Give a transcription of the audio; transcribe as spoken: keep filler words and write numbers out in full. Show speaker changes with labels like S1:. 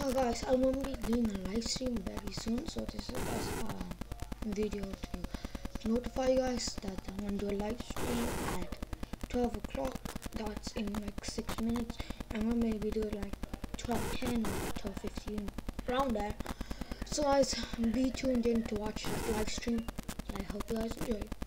S1: So guys, I will be doing a live stream very soon, so this is just a video to notify you guys that I'm gonna do a live stream at twelve o'clock. That's in like six minutes. I'm gonna maybe do it like twelve ten or twelve fifteen, around there. So guys, be tuned in to watch that live stream. I hope you guys enjoy it.